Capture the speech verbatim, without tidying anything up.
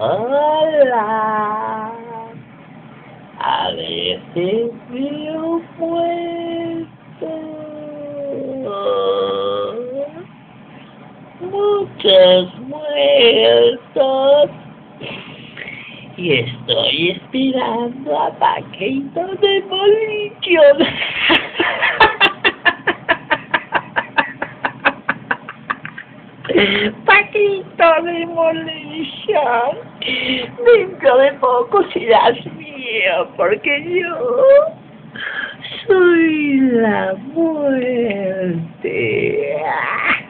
Hola. A veces veo muertos. Muchos muertos. Y estoy esperando a Paquito Demolition. Paquito Demolition, dentro de poco serás mío, porque yo soy la muerte.